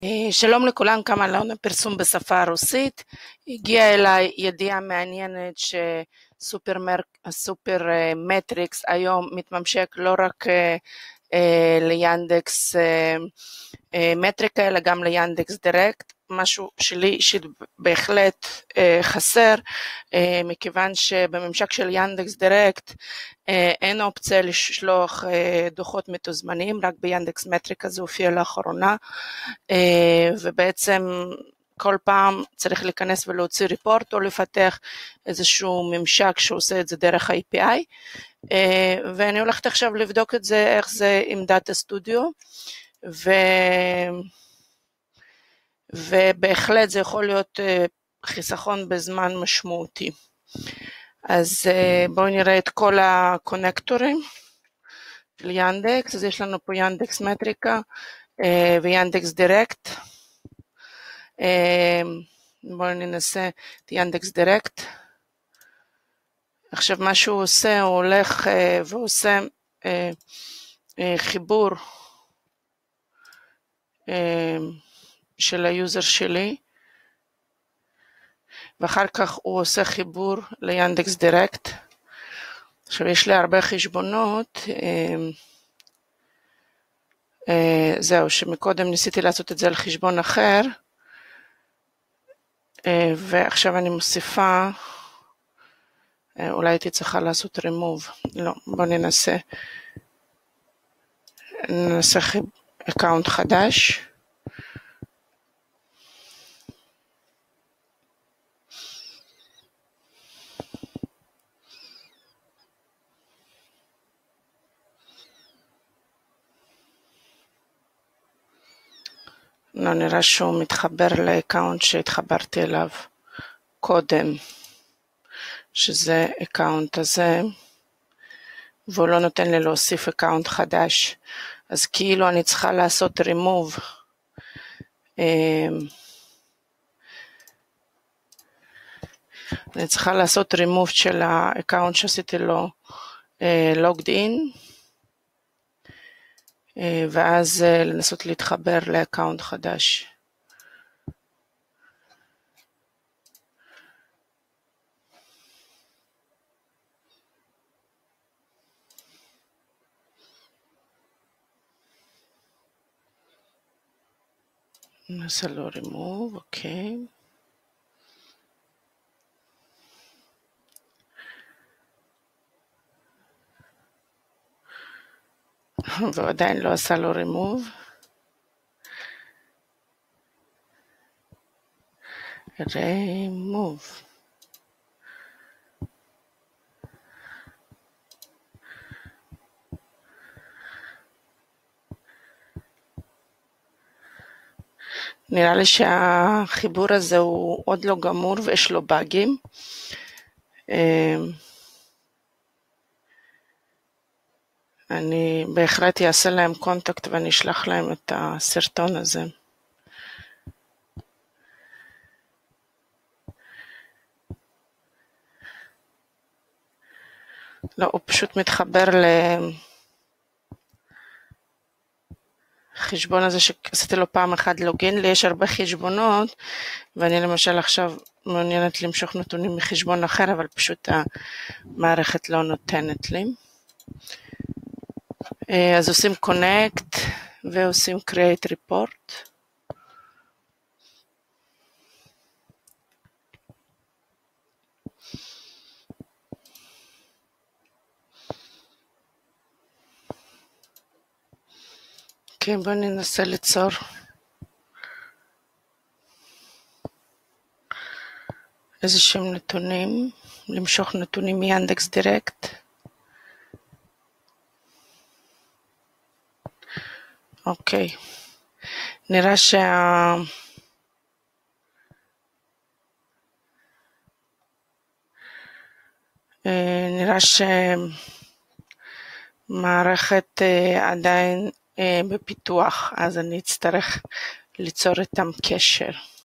שלום לכולם, כמה לעון הפרסום בשפה הרוסית. הגיעה אליי ידיעה מעניינת שסופרמטריקס היום מתממשק לא רק ליאנדקס מטריקה אלא גם ליאנדקס דירקט, משהו שלי אישית בהחלט חסר, מכיוון שבממשק של ינדקס דירקט אין אופציה לשלוח דוחות מתוזמנים, רק ביאנדקס מטריקה זה הופיע לאחרונה, ובעצם כל פעם צריך להיכנס ולהוציא ריפורט או לפתח איזשהו ממשק שעושה את זה דרך ה-API, ואני הולכת עכשיו לבדוק את זה, איך זה עם דאטה סטודיו, ובהחלט זה יכול להיות חיסכון בזמן משמעותי. אז בואו נראה את כל הקונקטורים של ינדקס. אז יש לנו פה Yandex.Metrica ויאנדקס דירקט. בואו ננסה את ינדקס דירקט. עכשיו מה שהוא עושה, הוא הולך ועושה חיבור של היוזר שלי, ואחר כך הוא עושה חיבור ליאנדקס דירקט. עכשיו יש לי הרבה חשבונות, זהו, שמקודם ניסיתי לעשות את זה על חשבון אחר, ועכשיו אני מוסיפה, אולי הייתי צריכה לעשות remove, לא, בואו ננסה אקאונט חדש. לא נראה שהוא מתחבר לאקאונט שהתחברתי אליו קודם, שזה אקאונט הזה, והוא לא נותן לי להוסיף אקאונט חדש. אז כאילו אני צריכה לעשות remove, אני צריכה לעשות remove של האקאונט שעשיתי לו logged in, ואז לנסות להתחבר לאקאונט חדש. נעשה לו remove, אוקיי. ועדיין לא עשה לו remove. נראה לי שהחיבור הזה הוא עוד לא גמור ויש לו באגים. אני בהחלט אעשה להם קונטקט ואני אשלח להם את הסרטון הזה. לא, הוא פשוט מתחבר לחשבון הזה שעשיתי לו פעם אחת לוגין. לי יש הרבה חשבונות, ואני למשל עכשיו מעוניינת למשוך נתונים מחשבון אחר, אבל פשוט המערכת לא נותנת לי. אז עושים connect ועושים create report. כן, בואו ננסה ליצור איזשהם נתונים, למשוך נתונים מיאנדקס דירקט. אוקיי, נראה שמערכת עדיין בפיתוח, אז אני אצטרך ליצור איתם קשר.